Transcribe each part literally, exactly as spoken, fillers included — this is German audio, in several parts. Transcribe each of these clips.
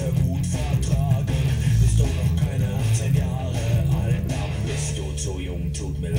Kälte gut vertragen. Bist du noch keine achtzehn Jahre alt, dann bist du zu jung, tut mir leid.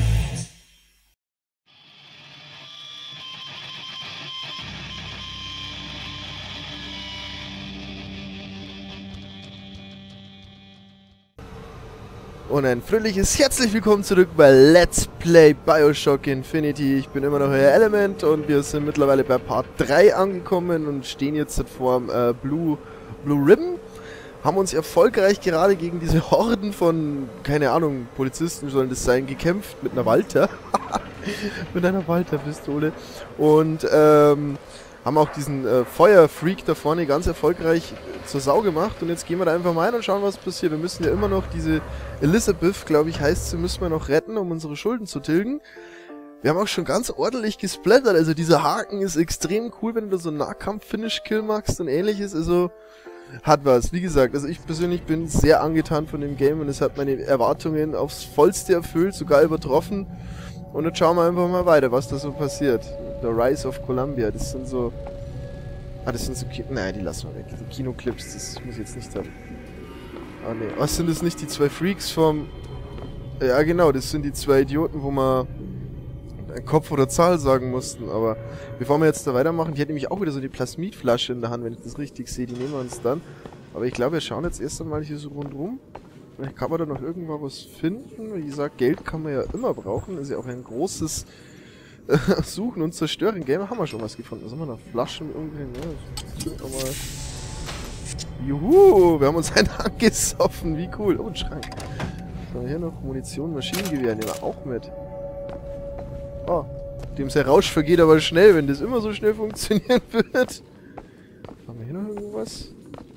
Und ein fröhliches herzlich willkommen zurück bei Let's Play Bioshock Infinity. Ich bin immer noch euer Element und wir sind mittlerweile bei Part drei angekommen und stehen jetzt vor dem äh, Blue, Blue Ribbon. Haben uns erfolgreich gerade gegen diese Horden von, keine Ahnung, Polizisten sollen das sein, gekämpft mit einer Walter. mit einer Walter-Pistole. Und ähm, haben auch diesen äh, Feuerfreak da vorne ganz erfolgreich zur Sau gemacht. Und jetzt gehen wir da einfach mal rein und schauen, was passiert. Wir müssen ja immer noch diese Elizabeth, glaube ich, heißt sie, müssen wir noch retten, um unsere Schulden zu tilgen. Wir haben auch schon ganz ordentlich gesplattert. Also dieser Haken ist extrem cool, wenn du so einen Nahkampf-Finish-Kill machst und ähnliches. Also hat was. Wie gesagt, also ich persönlich bin sehr angetan von dem Game und es hat meine Erwartungen aufs Vollste erfüllt, sogar übertroffen. Und jetzt schauen wir einfach mal weiter, was da so passiert. The Rise of Columbia, das sind so... Ah, das sind so... Ki Nein, die lassen wir weg. Die Kinoclips, das muss ich jetzt nicht haben. Ah, ne. Was sind das nicht die zwei Freaks vom... Ja, genau, das sind die zwei Idioten, wo wir Kopf oder Zahl sagen mussten. Aber bevor wir jetzt da weitermachen, die hat nämlich auch wieder so die Plasmidflasche in der Hand, wenn ich das richtig sehe. Die nehmen wir uns dann. Aber ich glaube, wir schauen jetzt erst einmal hier so rundherum. Vielleicht kann man da noch irgendwo was finden. Wie gesagt, Geld kann man ja immer brauchen. Das ist ja auch ein großes äh, Suchen und Zerstören. Game haben wir schon was gefunden. Was haben wir noch? Flaschen irgendwie. Ja, mal. Juhu, wir haben uns einen angesoffen. Wie cool. Oh, ein Schrank. Was haben wir hier noch? Munition, Maschinengewehr. Nehmen wir auch mit. Oh, dem der Rausch vergeht aber schnell, wenn das immer so schnell funktionieren wird. Haben wir hier noch irgendwas?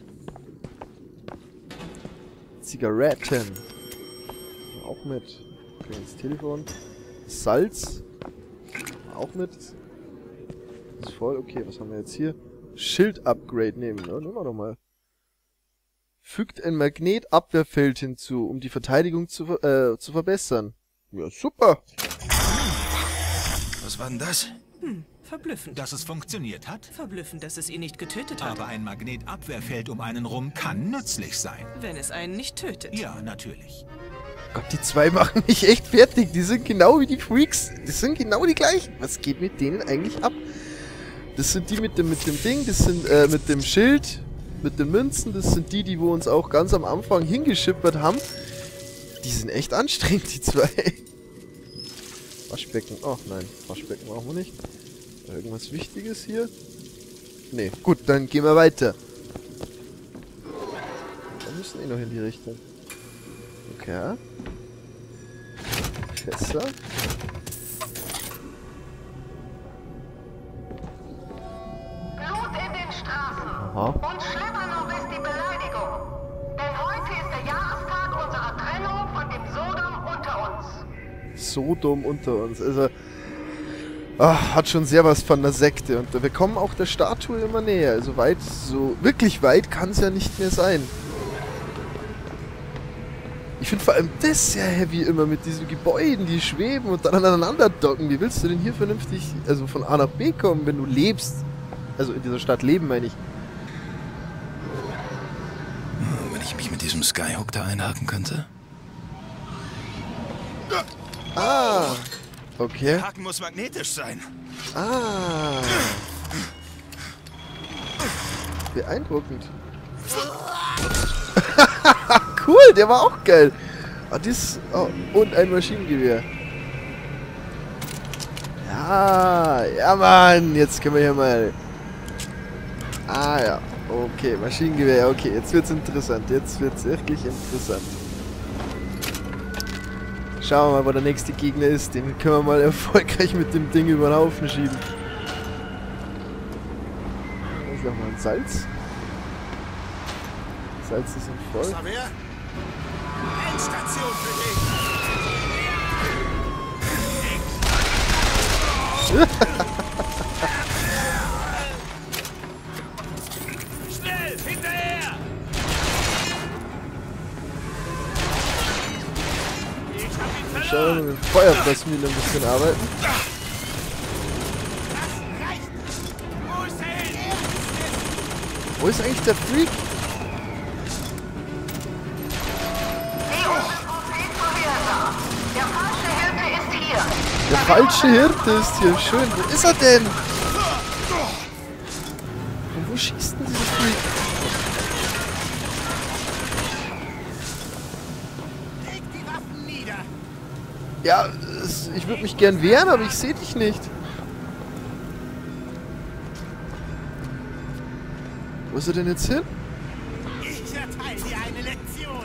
Zigaretten. Auch mit. Okay, das Telefon. Salz. Auch mit. Das ist voll. Okay, was haben wir jetzt hier? Schild-Upgrade nehmen. Ja, nehmen wir doch mal. Fügt ein Magnetabwehrfeld hinzu, um die Verteidigung zu, äh, zu verbessern. Ja, super. Was war denn das? Hm, verblüffend. Dass es funktioniert hat? Verblüffend, dass es ihn nicht getötet hat. Aber ein Magnetabwehrfeld um einen rum kann nützlich sein. Wenn es einen nicht tötet. Ja, natürlich. Gott, die zwei machen mich echt fertig. Die sind genau wie die Freaks. Das sind genau die gleichen. Was geht mit denen eigentlich ab? Das sind die mit dem, mit dem Ding, das sind äh, mit dem Schild, mit den Münzen. Das sind die, die wir uns auch ganz am Anfang hingeschippert haben. Die sind echt anstrengend, die zwei. Waschbecken. Oh nein, Waschbecken brauchen wir nicht. Irgendwas Wichtiges hier? Nee, gut, dann gehen wir weiter. Wir müssen eh noch in die Richtung. Okay. Fässer. Blut in den Straßen. Aha. Und schlimmer noch ist die Beleidigung. Denn heute ist der Jahrestag unserer Trennung von dem Sodom unter uns. Sodom unter uns. Also, ach, hat schon sehr was von der Sekte. Und wir kommen auch der Statue immer näher. Also weit, so wirklich weit kann es ja nicht mehr sein. Ich finde vor allem das sehr heavy immer mit diesen Gebäuden, die schweben und dann aneinander docken. Wie willst du denn hier vernünftig, also von A nach B kommen, wenn du lebst? Also in dieser Stadt leben, meine ich. Wenn ich mich mit diesem Skyhook da einhaken könnte? Ah, okay. Der Haken muss magnetisch sein. Ah. Beeindruckend. Cool, der war auch geil. Ah, das, oh, und ein Maschinengewehr. Ja, ja Mann, jetzt können wir hier mal... Ah ja, okay, Maschinengewehr, okay, jetzt wird's interessant, jetzt wird's wirklich interessant. Schauen wir mal, wo der nächste Gegner ist, den können wir mal erfolgreich mit dem Ding über den Haufen schieben. Da ist nochmal ein Salz. Salz ist voll. Endstation für dich! Schnell, hinterher! Schauen wir mal mit dem Feuerplasmid ein bisschen arbeiten. Wo ist eigentlich der Freak? falsche Hirte ist hier. Schön. Wo ist er denn? Und wo schießt denn dieser Freak? Ja, es, ich würde mich gern wehren, aber ich sehe dich nicht. Wo ist er denn jetzt hin? Ich erteile dir eine Lektion.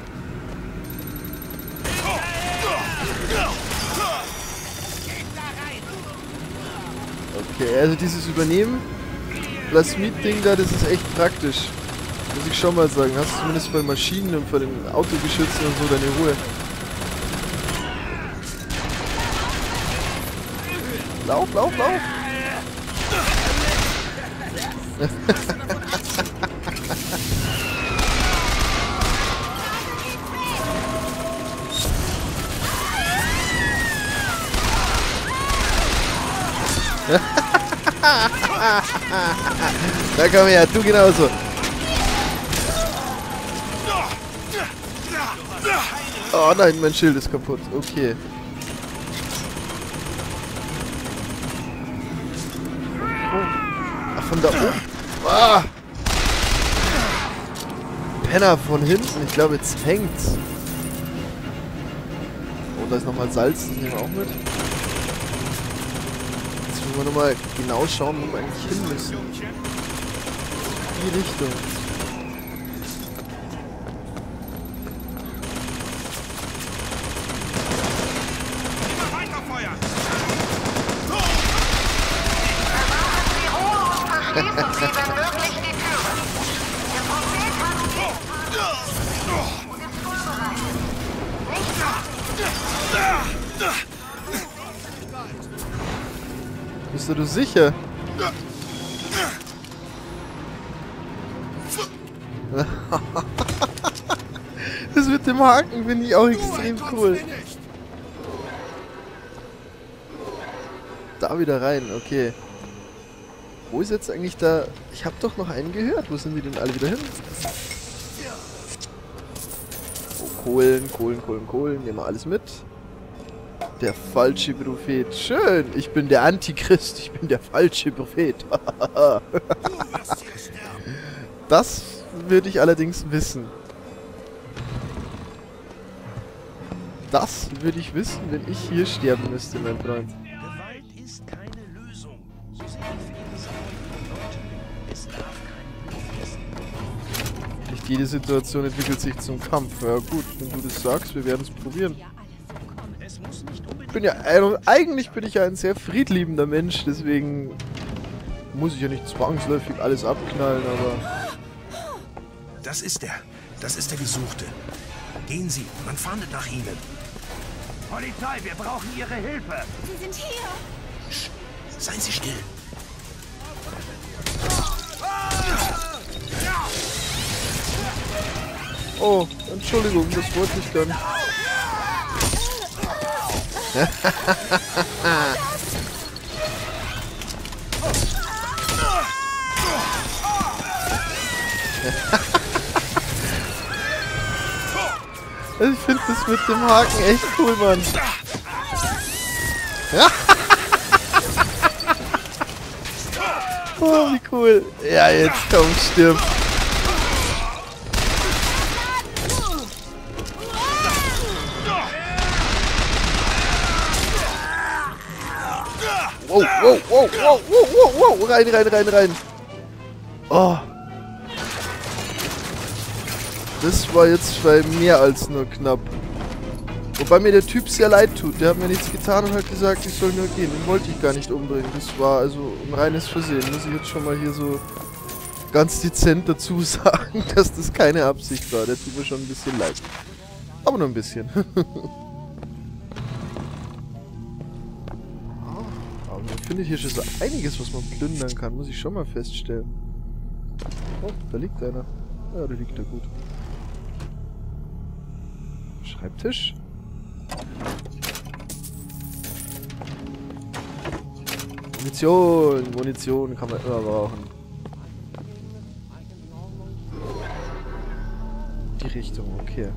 Okay, also dieses Übernehmen, Plasmid-Ding da, das ist echt praktisch. Muss ich schon mal sagen. Hast du zumindest bei Maschinen und bei den Autogeschützen und so deine Ruhe. Lauf, lauf, lauf! Da komm her, du genauso. Oh nein, mein Schild ist kaputt. Okay. Ach, von da oben. Ah. Penner von hinten. Ich glaube, jetzt hängt's. Oh, da ist nochmal Salz. Das nehmen wir auch mit. Jetzt müssen wir nochmal genau schauen, wo wir eigentlich hin müssen. Die Richtung. Schließen Sie, wenn möglich, die Türe. Der Prophet hat sie und ist vorbereitet. Nicht wahr? Bist du, du sicher? Das mit dem Haken finde ich auch extrem cool. Da wieder rein, okay. Wo ist jetzt eigentlich da... Ich habe doch noch einen gehört. Wo sind die denn alle wieder hin? Oh, Kohlen, Kohlen, Kohlen, Kohlen. Nehmen wir alles mit. Der falsche Prophet. Schön. Ich bin der Antichrist. Ich bin der falsche Prophet. Das würde ich allerdings wissen. Das würde ich wissen, wenn ich hier sterben müsste, mein Freund. Gewalt ist keine Lösung. So sehr ich für ihre Sachen Leute. Es darf kein Blut fließen. Nicht jede Situation entwickelt sich zum Kampf. Ja gut, wenn du das sagst, wir werden es probieren. Es muss nicht unbedingt. Ich bin ja, also eigentlich bin ich ja ein sehr friedliebender Mensch, deswegen muss ich ja nicht zwangsläufig alles abknallen, aber... Das ist er. Das ist der Gesuchte. Gehen Sie, man fahndet nach Ihnen. Polizei, wir brauchen Ihre Hilfe. Sie sind hier! Sch, seien Sie still. Oh, Entschuldigung, das wollte ich gar nicht. Also ich finde das mit dem Haken echt cool, Mann. Oh, wie cool. Ja, jetzt komm, stirb. Wow, wow, wow, wow, wow, wow, wow, rein, rein, rein, rein. Oh. Das war jetzt bei mehr als nur knapp. Wobei mir der Typ sehr leid tut. Der hat mir nichts getan und hat gesagt, ich soll nur gehen. Den wollte ich gar nicht umbringen. Das war also ein reines Versehen. Muss ich jetzt schon mal hier so ganz dezent dazu sagen, dass das keine Absicht war. Der tut mir schon ein bisschen leid. Aber nur ein bisschen. Aber man findet hier schon so einiges, was man plündern kann. Muss ich schon mal feststellen. Oh, da liegt einer. Ja, da liegt er gut. Schreibtisch. Munition, Munition kann man immer brauchen. Die Richtung, okay.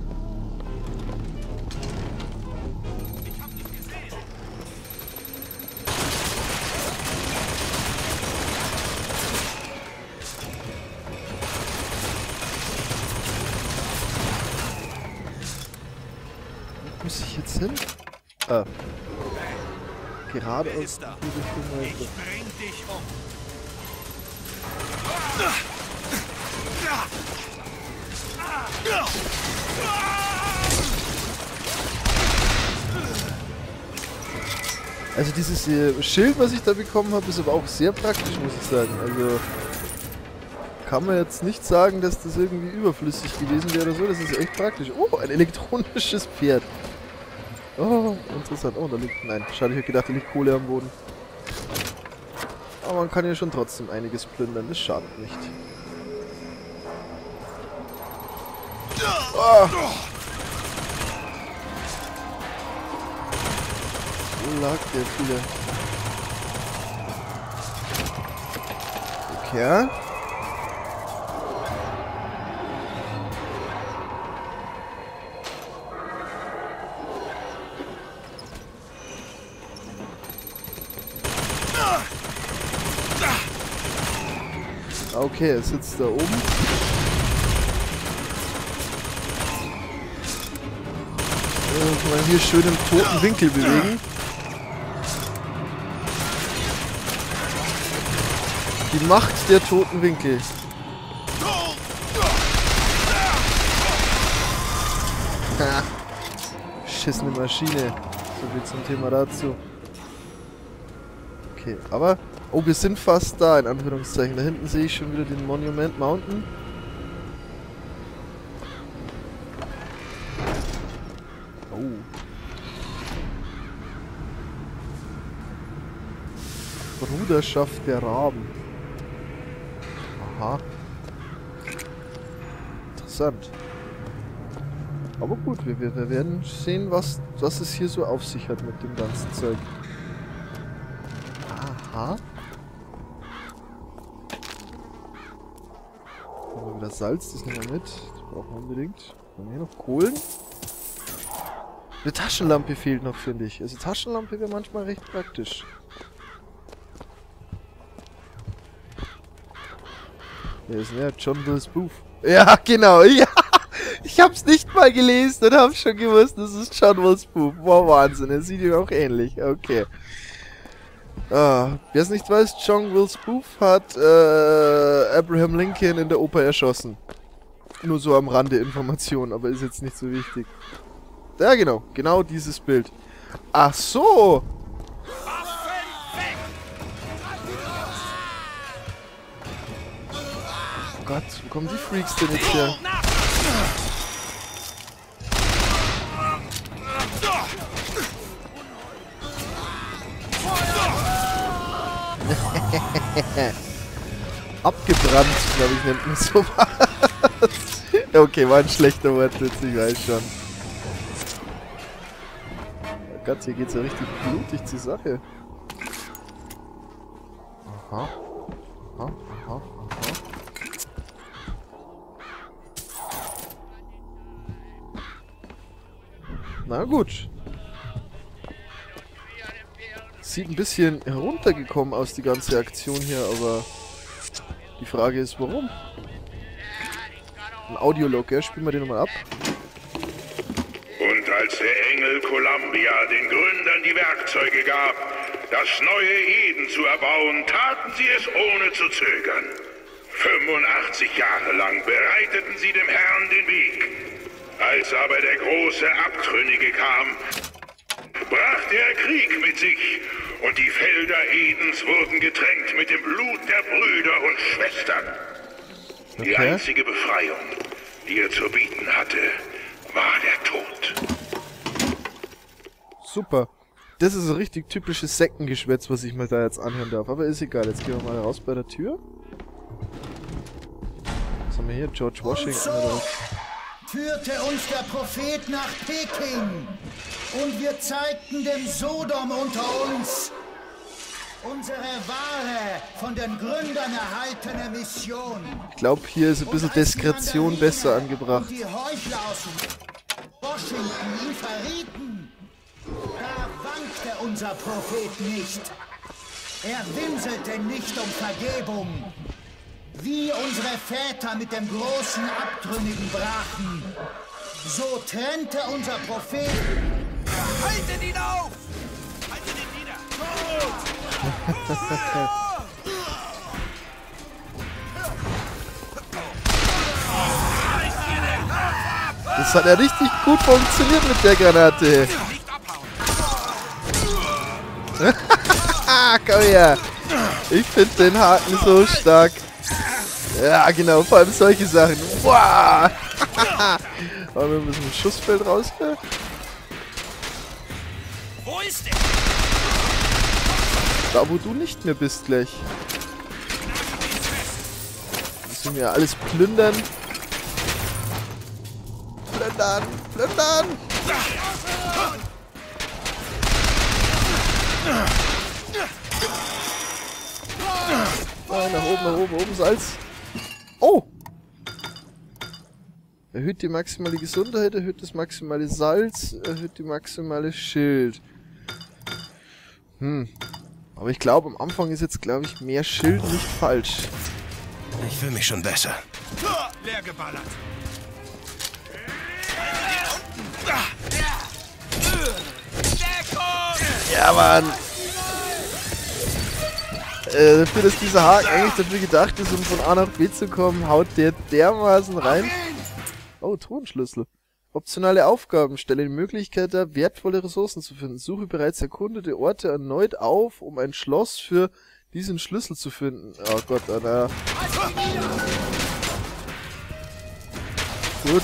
hin? Ah. Geradeaus. Ist da. Ich bring dich um. Also dieses äh, Schild, was ich da bekommen habe, ist aber auch sehr praktisch, muss ich sagen. Also kann man jetzt nicht sagen, dass das irgendwie überflüssig gewesen wäre oder so. Das ist echt praktisch. Oh, ein elektronisches Pferd. Oh, interessant. Oh, da liegt... Nein, schade, ich hätte gedacht, da liegt Kohle am Boden. Aber man kann ja schon trotzdem einiges plündern. Das schadet nicht. Oh. Wo lag der viele? Okay. Okay, er sitzt da oben. Äh, kann man hier schön im toten Winkel bewegen. Die Macht der toten Winkel. Ha. Beschissene Maschine. So viel zum Thema dazu. Okay, aber... Oh, wir sind fast da, in Anführungszeichen. Da hinten sehe ich schon wieder den Monument Mountain. Oh. Bruderschaft der Raben. Aha. Interessant. Aber gut, wir, wir werden sehen, was, was es hier so auf sich hat mit dem ganzen Zeug. Aha. Haben wir wieder Salz, das nehmen wir mit. Das brauchen wir unbedingt. Haben wir hier noch Kohlen? Eine Taschenlampe fehlt noch, finde ich. Also Taschenlampe wäre manchmal recht praktisch. Wer ist denn der? John Will Spoof. Ja, genau. Ja. Ich hab's nicht mal gelesen und hab's schon gewusst, das ist John Will Spoof. Wow, Wahnsinn. Er sieht ihm auch ähnlich. Okay. Ah, wer es nicht weiß, John Will Spoof hat äh, Abraham Lincoln in der Oper erschossen. Nur so am Rande Information, aber ist jetzt nicht so wichtig. Ja, genau. Genau dieses Bild. Ach so. Oh Gott, wo kommen die Freaks denn jetzt her? Abgebrannt, glaube ich, nennt man sowas. Okay, war ein schlechter Wortwitz, ich weiß schon. Oh Gott, hier geht's ja richtig blutig zur Sache. Aha. Aha, aha, aha. Na gut. Sieht ein bisschen heruntergekommen aus, die ganze Aktion hier, aber die Frage ist, warum? Ein Audiolog, ja? Spielen wir den nochmal ab. Und als der Engel Columbia den Gründern die Werkzeuge gab, das neue Eden zu erbauen, taten sie es ohne zu zögern. fünfundachtzig Jahre lang bereiteten sie dem Herrn den Weg. Als aber der große Abtrünnige kam, brachte er Krieg mit sich und die Felder Edens wurden getränkt mit dem Blut der Brüder und Schwestern. Die Okay. einzige Befreiung, die er zu bieten hatte, war der Tod. Super. Das ist ein richtig typisches Sektengeschwätz, was ich mal da jetzt anhören darf. Aber ist egal, jetzt gehen wir mal raus bei der Tür. Was haben wir hier? George Washington oder was? Führte uns der Prophet nach Peking und wir zeigten dem Sodom unter uns unsere wahre, von den Gründern erhaltene Mission. Ich glaube, hier ist ein bisschen Und als Diskretion die Mandarine besser angebracht. Und die Heuchler aus Washington ihn verrieten, da wankte unser Prophet nicht. Er winselte nicht um Vergebung. Wie unsere Väter mit dem großen Abtrünnigen brachen, so trennte unser Prophet Haltet ihn auf! Haltet ihn nieder! Das hat ja richtig gut funktioniert mit der Granate. Komm her. Ich finde den Haken so stark. Ja, genau, vor allem solche Sachen. Wow. Aber wir müssen ein Schussfeld raus. Wo ist der? Da, wo du nicht mehr bist gleich. Müssen wir alles plündern. Plündern, plündern. Oh, nach oben, nach oben, oben Salz. Oh! Erhöht die maximale Gesundheit, erhöht das maximale Salz, erhöht die maximale Schild. Hm. Aber ich glaube, am Anfang ist jetzt, glaube ich, mehr Schild nicht falsch. Ich fühle mich schon besser. Leer geballert. Ja, Mann! Äh, dafür, dass dieser Haken eigentlich dafür gedacht ist, um von A nach B zu kommen, haut der dermaßen rein. Oh, Tonschlüssel. Optionale Aufgaben. Stelle die Möglichkeit dar, wertvolle Ressourcen zu finden. Suche bereits erkundete Orte erneut auf, um ein Schloss für diesen Schlüssel zu finden. Oh Gott, Alter. Gut.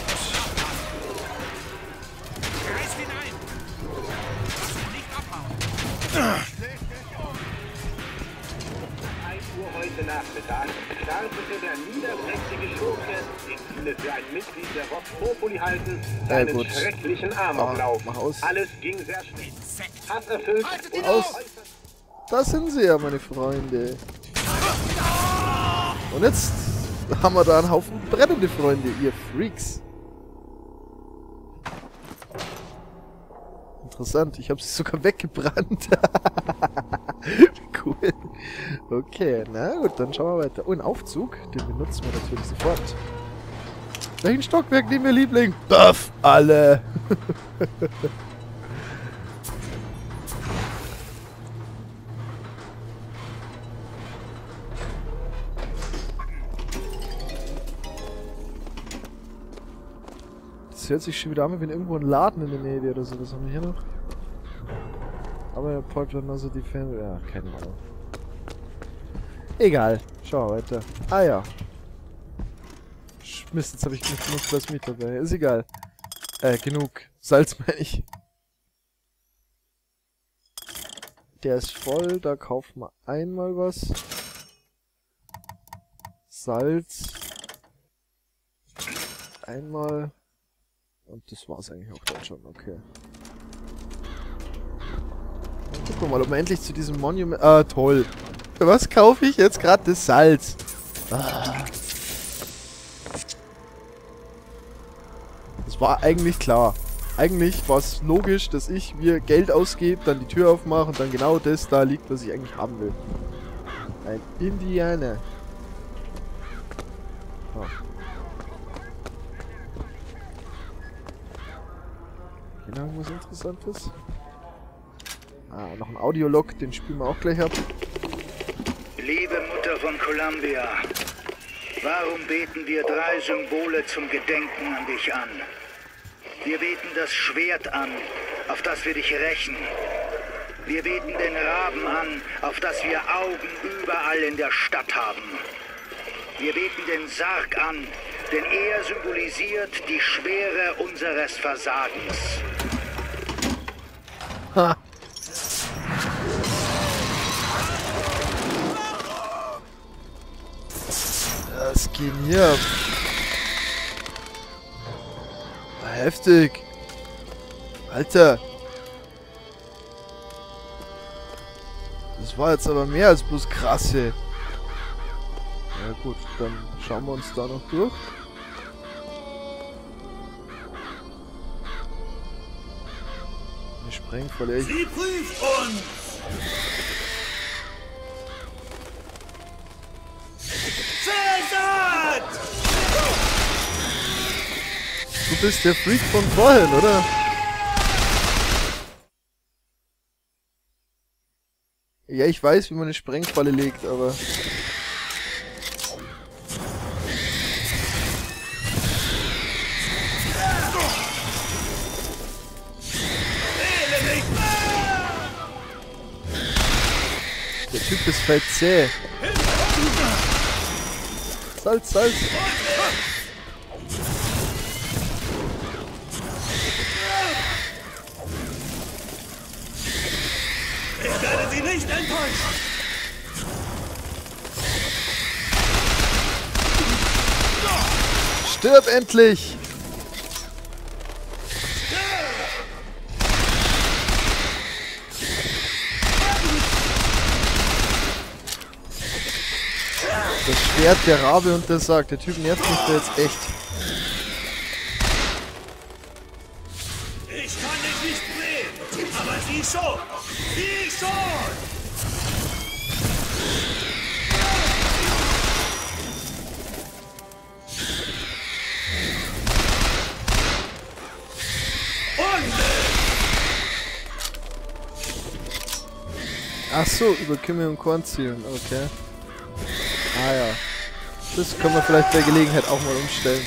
Heute Nachmittag startete der niederträchtige Schurke, den viele für ein Mitglied der Vox Populi halten, seinen ja, schrecklichen Amoklauf. Oh, alles ging sehr schnell. Hasserfüllt und aus. Da sind sie ja, meine Freunde. Und jetzt haben wir da einen Haufen brennende Freunde, ihr Freaks. Interessant, ich habe sie sogar weggebrannt. Cool. Okay, na gut, dann schauen wir weiter. Oh, ein Aufzug, den benutzen wir natürlich sofort. Welchen Stockwerk nehmen wir, Liebling? Buff alle. Das hört sich schon wieder an, wenn irgendwo ein Laden in der Nähe wäre oder so. Was haben wir hier noch? Aber Portland also die Fan. Ja, keine Ahnung. Egal. Schau weiter. Ah ja. Mist, jetzt habe ich nicht genug was mit dabei. Ist egal. Äh, genug. Salz meine ich. Der ist voll. Da kaufen wir einmal was. Salz. Einmal. Und das war's eigentlich auch dann schon. Okay. Gucken wir mal, ob wir endlich zu diesem Monument... Ah, toll. Für was kaufe ich jetzt gerade das Salz? Ah. Das war eigentlich klar. Eigentlich war es logisch, dass ich mir Geld ausgebe, dann die Tür aufmache und dann genau das da liegt, was ich eigentlich haben will. Ein Indianer. Oh. Hier noch irgendwas Interessantes? Ah, noch ein Audiolog, den spielen wir auch gleich ab. Liebe Mutter von Columbia, warum beten wir drei Symbole zum Gedenken an dich an? Wir beten das Schwert an, auf das wir dich rächen. Wir beten den Raben an, auf das wir Augen überall in der Stadt haben. Wir beten den Sarg an, denn er symbolisiert die Schwere unseres Versagens. Ha. Was geht hier ab? Heftig. Alter. Das war jetzt aber mehr als bloß krasse. Ja gut, dann schauen wir uns da noch durch. Eine Sprengfalle. Sie prüft uns! Du bist der Freak von vorhin, oder? Ja, ich weiß, wie man eine Sprengfalle legt, aber... Der Typ ist fett zäh. Salz, Salz. Ich werde Sie nicht enttäuschen! Stirb endlich! Das Schwert der Rabe und der Sarg. Der Typ nervt mich da jetzt echt. Ich kann dich nicht sehen, aber Sie schon! Sie schon! Ach so, über Kümmel und Korn zielen, okay. Ah ja. Das können wir vielleicht bei Gelegenheit auch mal umstellen.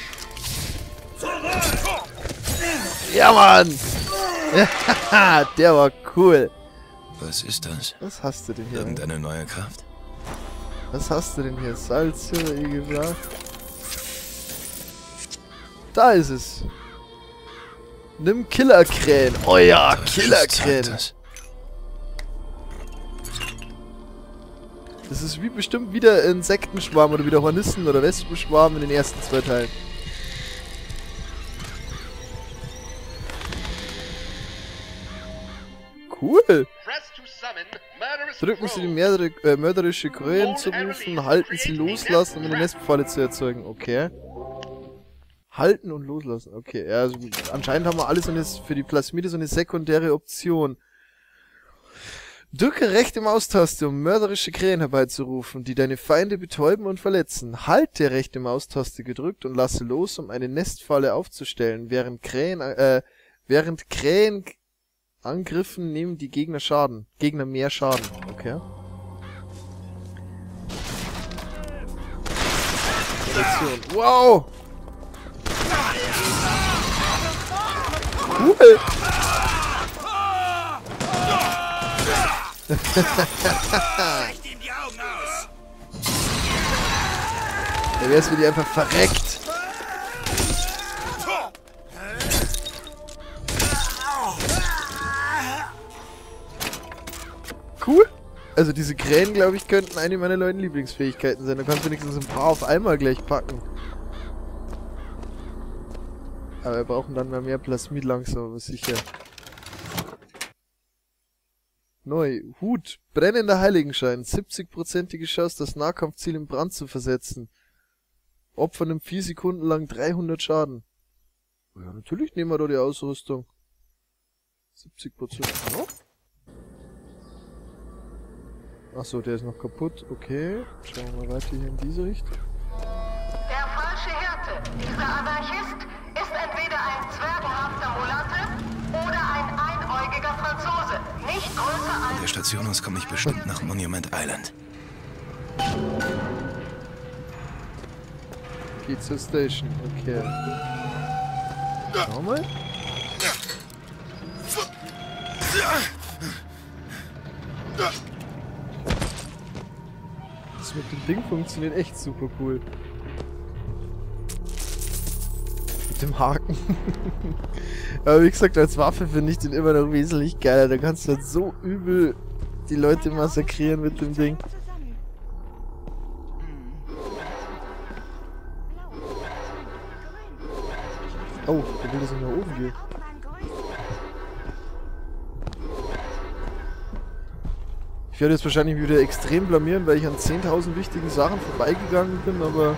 Ja, Mann! Ja, der war cool. Was ist das? Was hast du denn hier? Irgendeine neue Kraft? Was hast du denn hier? Salz, wie gesagt. Da ist es. Nimm Killerkrähen. Oh ja, Killerkrähen. Das ist wie bestimmt wieder Insektenschwarm oder wieder Hornissen oder Wespenschwarm in den ersten zwei Teilen. Cool! Drücken Sie die Mörder äh, mörderische Krähen zu rufen, halten Sie loslassen, um eine Nestfalle zu erzeugen. Okay. Halten und loslassen. Okay, ja, also anscheinend haben wir alles so eine, für die Plasmide so eine sekundäre Option. Drücke rechte Maustaste, um mörderische Krähen herbeizurufen, die deine Feinde betäuben und verletzen. Halte rechte Maustaste gedrückt und lasse los, um eine Nestfalle aufzustellen. Während Krähen, äh, während Krähen Angriffen nehmen die Gegner Schaden. Gegner mehr Schaden. Okay. Wow! Cool! Der wär's, wenn die einfach verreckt. Cool. Also diese Krähen, glaube ich, könnten eine meiner neuen Lieblingsfähigkeiten sein. Da kannst du wenigstens ein paar auf einmal gleich packen. Aber wir brauchen dann mal mehr Plasmid langsam, aber sicher. Neu. Hut. Brennender Heiligenschein. siebzig-prozentige Chance, das Nahkampfziel in Brand zu versetzen. Opfer nimmt vier Sekunden lang dreihundert Schaden. Ja, natürlich nehmen wir da die Ausrüstung. siebzig Prozent. Oh. Achso, der ist noch kaputt. Okay. Schauen wir mal weiter hier in diese Richtung. Der falsche Hirte. Dieser Anarchist ist entweder ein zwergenhafter Mulatte oder ein einäugiger Franzose. Nicht größer als... Der Station aus komme ich bestimmt nach Monument Island. Geht zur Station. Okay. Schau mal. Das mit dem Ding funktioniert echt super cool. Mit dem Haken. Aber wie gesagt, als Waffe finde ich den immer noch wesentlich geiler. Da kannst du halt so übel die Leute massakrieren mit dem Ding. Oh, der will, dass ich nach oben gehe. Ich werde jetzt wahrscheinlich wieder extrem blamieren, weil ich an zehntausend wichtigen Sachen vorbeigegangen bin, aber...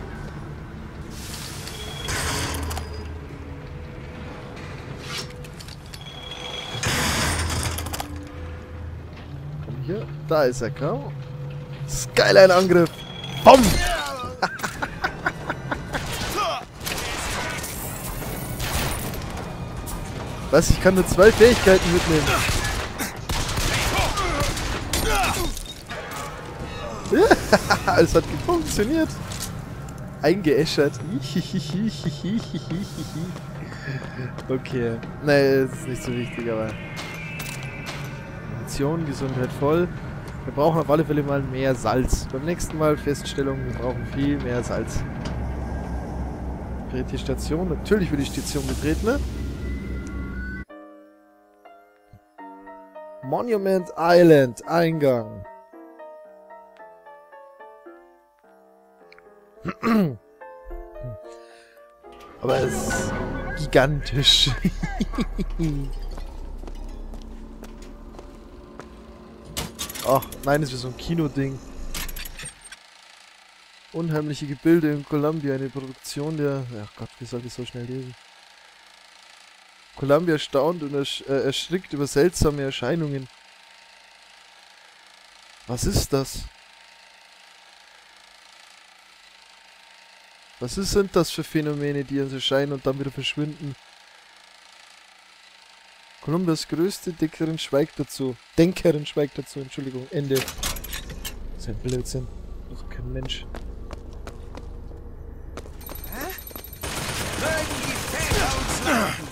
Komm hier, da ist er, komm. Skyline-Angriff. Bom! Was, ich kann nur zwei Fähigkeiten mitnehmen. Es hat funktioniert. Eingeäschert. Okay. Nee, das ist nicht so wichtig, aber... Munition, Gesundheit voll. Wir brauchen auf alle Fälle mal mehr Salz. Beim nächsten Mal Feststellung, wir brauchen viel mehr Salz. Dreht die Station. Natürlich wird die Station betreten, ne? Monument Island, Eingang. Aber es ist gigantisch. Ach, nein, es ist so ein Kinoding. Unheimliche Gebilde in Columbia, eine Produktion der... Ach Gott, wie soll ich so schnell lesen? Columbia staunt und ersch äh, erschrickt über seltsame Erscheinungen. Was ist das? Was ist, sind das für Phänomene, die uns erscheinen und dann wieder verschwinden? Columbias größte Denkerin schweigt dazu. Denkerin schweigt dazu, Entschuldigung, Ende. Das ist ein Blödsinn. Das ist kein Mensch. Mögen die Väter uns leiten!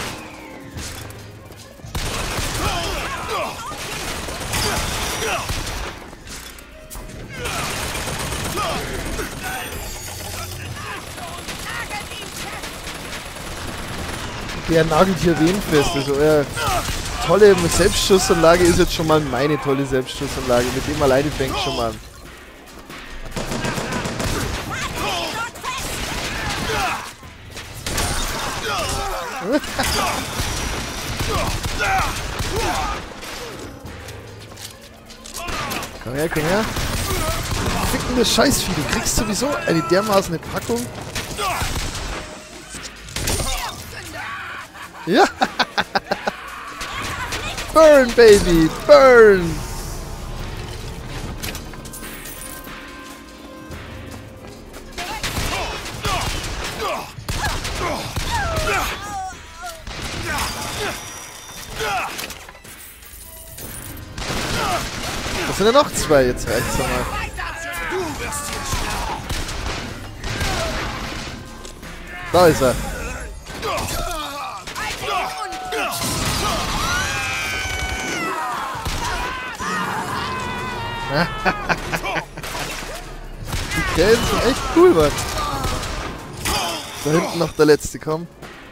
Der nagelt hier wen fest. Also euer tolle Selbstschussanlage ist jetzt schon mal meine tolle Selbstschussanlage. Mit dem alleine fängt schon mal an. Komm her, komm her. Ficken das Scheißvieh. Du kriegst sowieso eine dermaßen Packung. Ja! Burn, Baby! Burn! Das sind ja noch zwei, jetzt reicht's mal. Da ist er. Die Krähen sind echt cool, Mann. Da hinten noch der letzte, komm.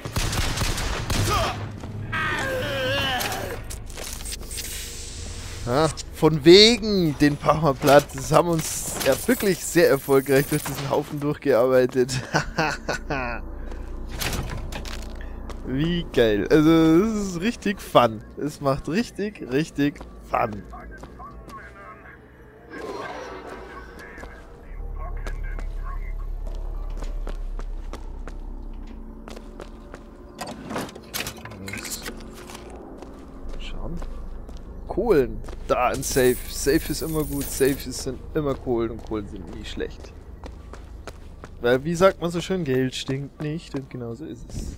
Ja, von wegen den Powerplatt. Das haben uns ja wirklich sehr erfolgreich durch diesen Haufen durchgearbeitet. Wie geil. Also, es ist richtig fun. Es macht richtig, richtig fun. Schauen. Kohlen. Da ein Safe. Safe ist immer gut. Safes sind immer Kohlen und Kohlen sind nie schlecht. Weil, wie sagt man so schön, Geld stinkt nicht und genauso ist es.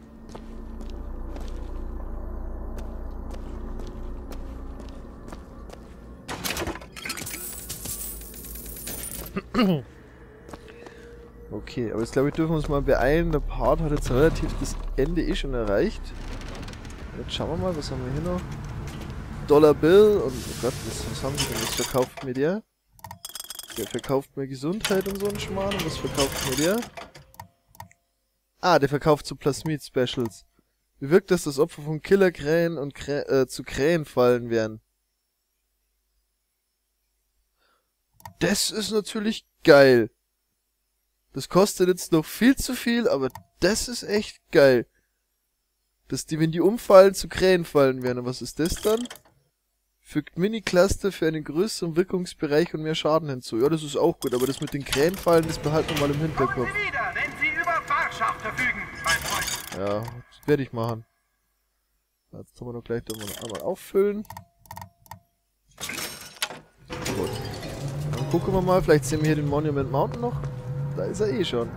Okay, aber jetzt glaube ich, dürfen wir uns mal beeilen. Der Part hat jetzt relativ das Ende eh schon erreicht. Jetzt schauen wir mal, was haben wir hier noch? Dollar Bill und oh Gott, was, was haben sie denn? Was verkauft mir der? Der verkauft mir Gesundheit und so einen Schmarrn. Und was verkauft mir der? Ah, der verkauft so Plasmid Specials. Bewirkt, dass das Opfer von Killerkrähen und Krä äh, zu Krähen fallen werden. Das ist natürlich geil. Das kostet jetzt noch viel zu viel, aber das ist echt geil. Dass die, wenn die umfallen, zu Krähen fallen werden. Und was ist das dann? Fügt Mini-Cluster für einen größeren Wirkungsbereich und mehr Schaden hinzu. Ja, das ist auch gut, aber das mit den Krähenfallen, das behalten wir mal im Hinterkopf. Wieder, wenn Sie über Fahrtschaft verfügen, mein Freund. Ja, das werde ich machen. Jetzt können wir noch gleich da mal einmal auffüllen. Gut. Dann gucken wir mal, vielleicht sehen wir hier den Monument Mountain noch. Da ist er eh schon.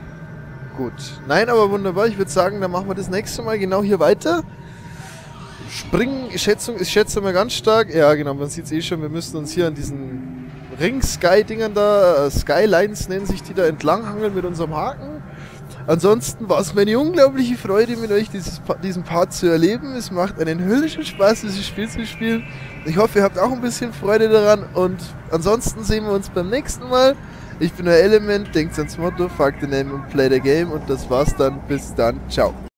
Gut. Nein, aber wunderbar. Ich würde sagen, dann machen wir das nächste Mal genau hier weiter. Springen, ich schätze, ich schätze mal ganz stark. Ja, genau, man sieht es eh schon. Wir müssen uns hier an diesen Ring-Sky-Dingern da, äh, Skylines nennen sich die da, entlanghangeln mit unserem Haken. Ansonsten war es mir eine unglaubliche Freude, mit euch dieses, diesen Part zu erleben. Es macht einen höllischen Spaß, dieses Spiel zu spielen. Ich hoffe, ihr habt auch ein bisschen Freude daran. Und ansonsten sehen wir uns beim nächsten Mal. Ich bin euer Element, denkt ans Motto, fuck the name und play the game. Und das war's dann. Bis dann. Ciao.